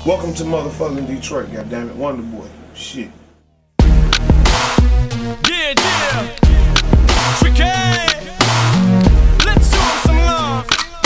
Welcome to motherfucking Detroit, goddammit, Wonder Boy. Shit. Yeah, yeah. Tricky. Let's show some love.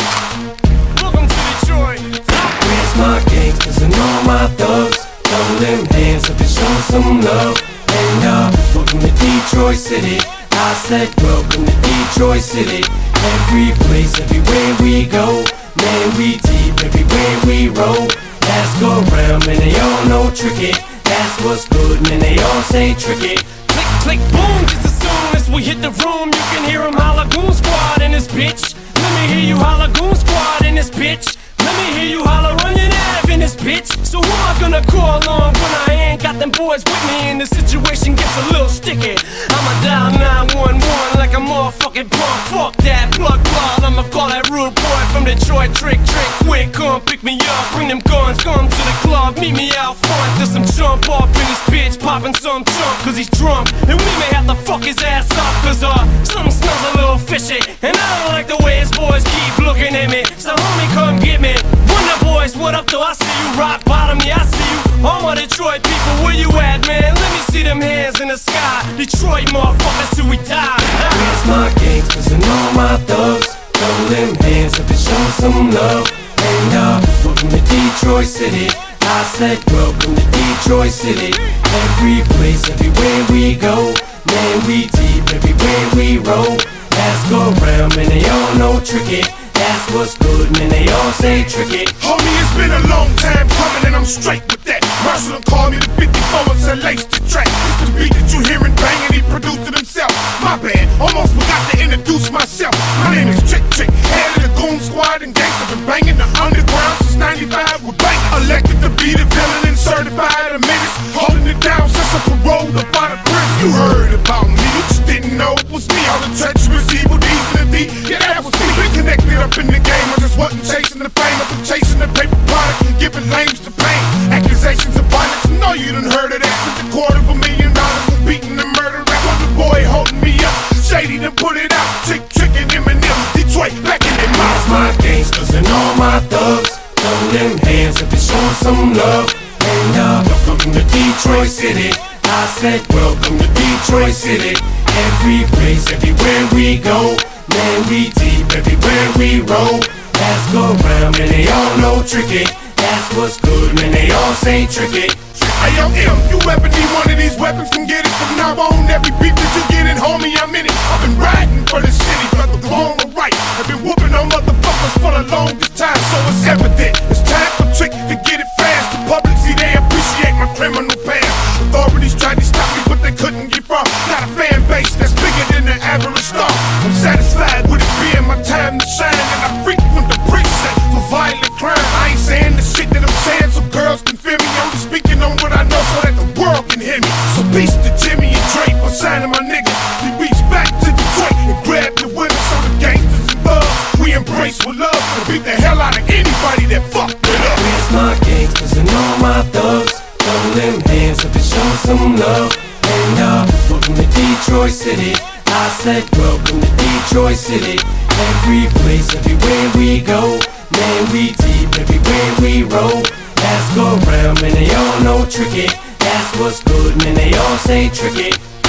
Welcome to Detroit. Where's my gangsters and all my thugs? Throw them hands up and show some love. And welcome to Detroit City. I said welcome to Detroit City. Every place, everywhere we go. Man, we deep everywhere we roll. Ask around, man, they all know tricky. That's what's good, man, they all say tricky. Click, click, boom, just as soon as we hit the room, you can hear him holla Goon Sqwad in this bitch. Let me hear you holla Goon Sqwad in this bitch. Let me hear you holla Runyon Ave in this bitch. So who am I gonna call on when I ain't got them boys with me and the situation gets a little sticky? I'ma dial 911 like a motherfucking punk. Fuck that plug. I'ma call that rude boy from Detroit. Trick, quick, come pick me up. Bring them guns, come to the club. Meet me out front. There's some chump up in this bitch, popping some chump cause he's drunk. And we may have to fuck his ass up cause something smells a little fishy. And I don't like the way his boys keep looking at me. So homie, come get me. Wonder boys, what up though? I see you. Rock bottom, yeah, I see you. All my Detroit people, where you at, man? Let me see them hands in the sky. Detroit motherfuckers till we die. Where's my gangsters and all my thugs? Throw them hands up and show some love. And welcome to Detroit City. I said welcome to Detroit City. Every place, everywhere we go. Man, we deep everywhere we roll. Ask around, man, they all know tricky. That's what's good, man, they all say tricky. Homie, it's been a long time coming and I'm straight with that. Marshall called me the 54 and said lace the track. It's the beat that you hearin' bangin', he produced it himself. My bad, almost forgot to introduce myself. My name is Trick, head of the Goon Sqwad and gangsta. Been bangin' the underground since 95 with bangin'. Elected to be the villain and certified a menace. Holding it down since I paroled up out of prison. You heard about me, you just didn't know it was me. All the treacherous evil deeds in the D, yeah, that was me. Been connected up in the game, I just wasn't chasing the fame. I've been chasing the paper product and giving lames to pain. Accusations of violence, I know you done heard of that. With $250,000 was beating the murder rap. On the boy holding me up, Shady done put it out. Trickin' Eminem, Detroit back in their mouth. Where's my gangsters and all my thugs? Throw them hands up and show some love. And welcome to Detroit City. I said welcome to Detroit City. Every place, everywhere we go. Man, we deep everywhere we roll. Ask around, man, they all know tricky. That's what's good, man, they all say tricky. Hey, yo, you ever need one of these weapons, can get it from now on. Every beef that you get in, homie, I'm in it. I've been riding for the city, whether wrong or right. I've been whooping on motherfuckers for the longest time, so it's evident. It's time for Trick to get it fast. The public, see, they appreciate my criminal past. Authorities tried to stop me, but they couldn't get far. Got a fan base that's bigger than the average star. I'm satisfied with it being my time to shine, and I frequent the precinct for violent crime. I ain't saying the shit that I'm saying so girls can feel me. I'm just speaking on what I know so that the world can hear me. So peace to Jimmy and Dre for signing my nigga. We reach back to Detroit and grab the women, so the gangsters and thugs we embrace with love and beat the hell out of anybody that fuck with us. Where's my gangsters and all my thugs? Throw them hands up and show some love. And welcome to Detroit City. I said welcome to Detroit City. Every place, everywhere we go. Man, we deep everywhere we roll. Ask around, man, they all know tricky. That's what's good, man, they all say tricky.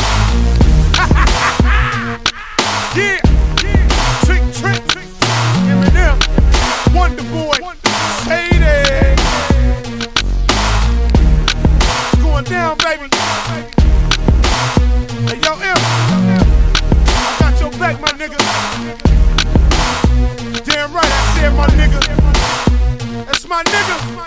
Yeah, trick, Eminem, Wonder Boy, Shady. It's going down, baby. Hey, yo, I got your back, my nigga. Damn right, I said my nigga. That's my nigga.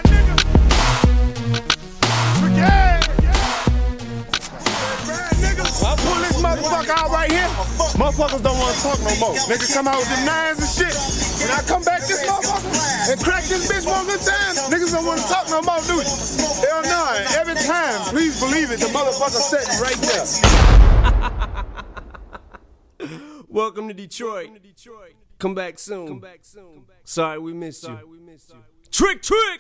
Pull this motherfucker out right here. Motherfuckers don't want to talk no more. Niggas come out with them nines and shit. And I come back this motherfucker and crack this bitch one good time. Niggas don't want to talk no more, do you? Hell no. And every time, please believe it, the motherfucker sitting right there. Welcome to Detroit. Come back soon. Sorry we missed you. Trick.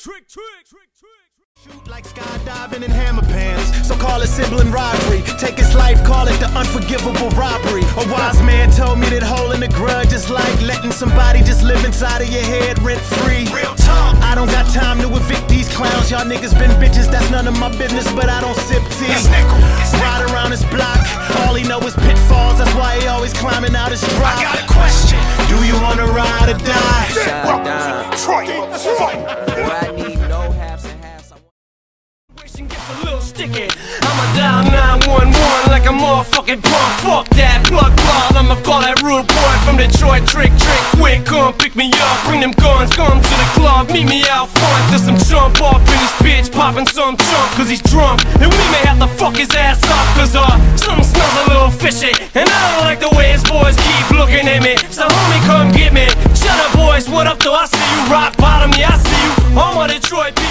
Shoot like skydiving in hammer pants, so call it sibling rivalry. Take his life, call it the unforgivable robbery. A wise man told me that holding a grudge is like letting somebody just live inside of your head rent free. Real talk. I don't got time to evict these clowns, y'all niggas been bitches, that's none of my business, but I don't sip tea. Ride around this block, all he know is pitfalls, that's why he always climbing out his drop. I got a question. Do you wanna ride or die? Welcome to Detroit. I need no halves and halves. Gets a little sticky. I'ma dial 911 like a motherfucking punk. Fuck that plug. I'ma call that rude boy from Detroit. Trick, quick, come pick me up. Bring them guns, come to the club. Meet me out front. There's some chump off in this bitch, popping some chunk cause he's drunk. And we may have to fuck his ass up cause something smells a little fishy. And I don't like the way his boys keep looking at me. So homie, come get me. Shut up boys, what up though? I see you rock bottom, yeah I see you. All my Detroit people.